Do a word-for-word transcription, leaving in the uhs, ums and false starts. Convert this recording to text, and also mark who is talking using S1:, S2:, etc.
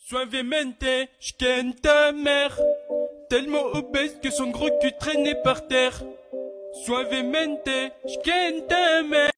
S1: Suavemente, j'ken ta mère. Tellement obèse que son gros cul traînait par terre. Suavemente, j'ken ta mère.